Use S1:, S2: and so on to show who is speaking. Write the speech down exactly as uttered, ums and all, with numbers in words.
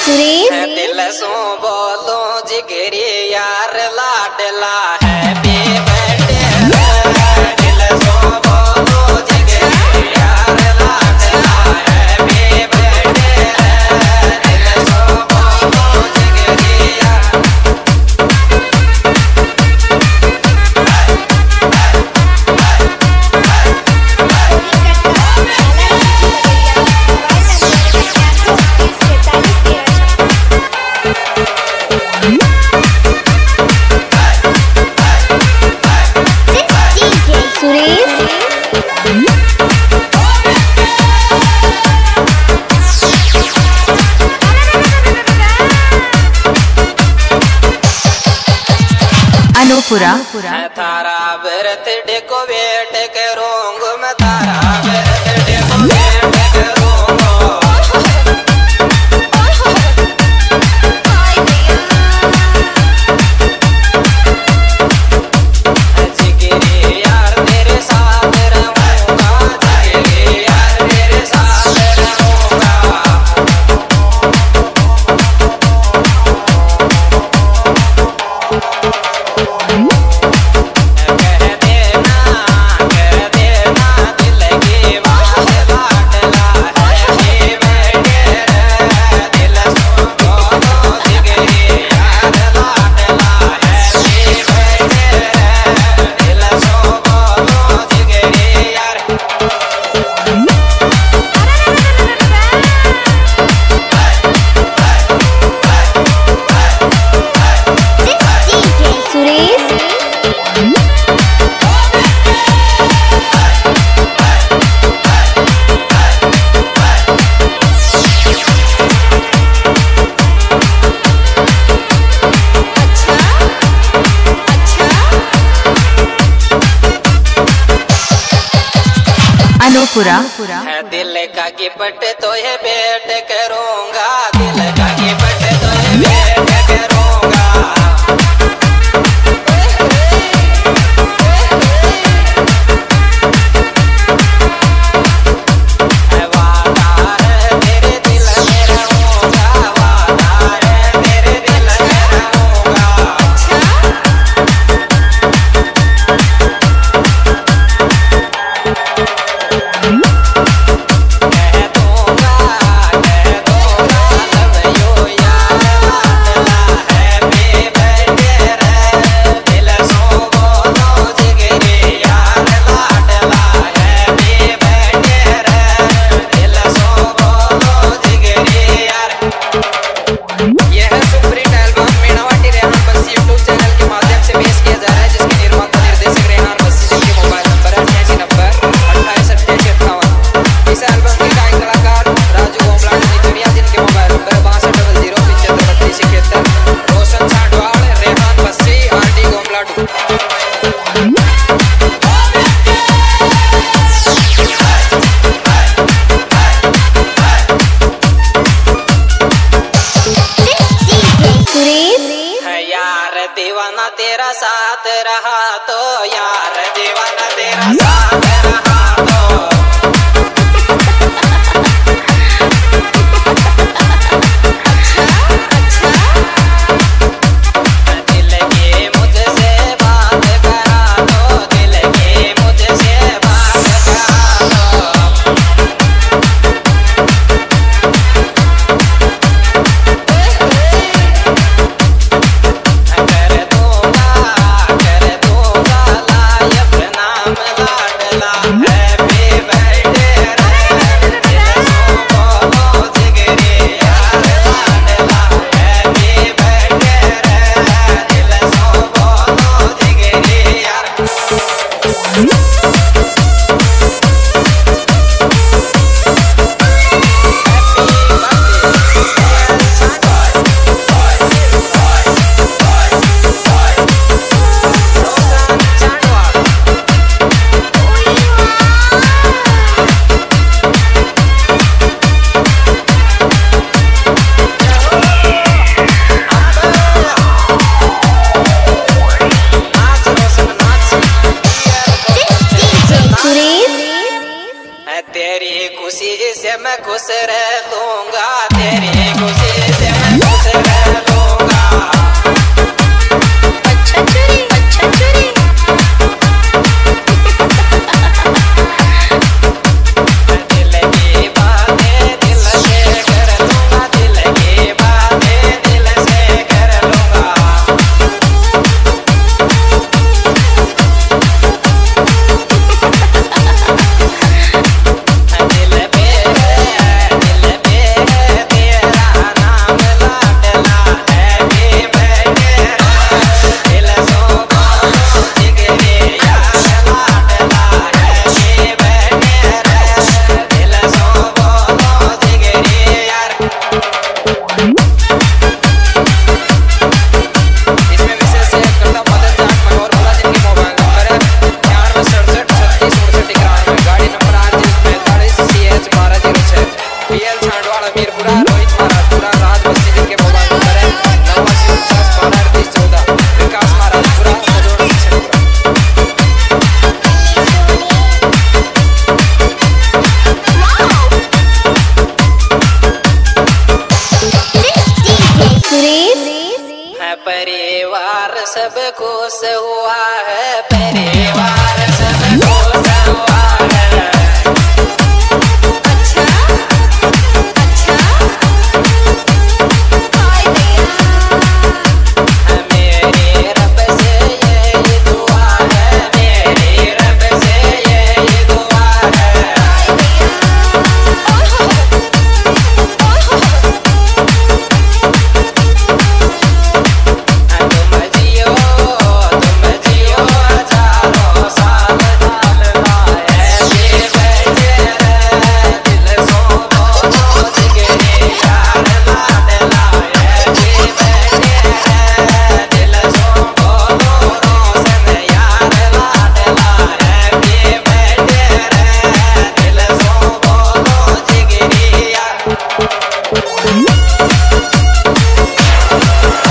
S1: सुरेश
S2: दिल सो बोलो जिगरी यार लाडला हैप्पी बर्थडे दिल सो बोलो जिगरी यार लाडला हैप्पी बर्थडे दिल सो बोलो जिगरी यार
S1: अनुपुरा
S2: तारा बर्थडे को वेट करूंगा मैं तारा बर्थडे को वेट करूंगा जिगरी यार तेरे साथ रहूंगा जिगरी यार तेरे साथ रहूंगा
S1: अनुपुरा
S2: दिल का गिफ्ट तो ये भेंट करूंगा दिल का गिफ्ट तो ये भेंट करूंगा वादा है तेरे दिल में रहूंगा वादा है तेरे दिल में रहूंगा दीवाना तेरा साथ रहा तो यार दीवाना तेरा साथ रहा तो दिल की मुझसे बात करा तो दिल की मुझसे बात करा तो परिवार सब खुश हुआ है, परिवार सब खुश हुआ है।
S3: अच्छा अच्छा हाय भैया
S2: मेरे रब से यही दुआ है, मेरे रब से यही दुआ है।
S3: हाय भैया
S2: तुम जियो तुम जियो हजारों साल साल लाए जी बैठे रहे दिल सो बोलो जिगरी यार लाड लाए जी बैठे रहे दिल सो बोलो रोशन यार लाड लाए जी बैठे रहे दिल सो बोलो जिगरी यार।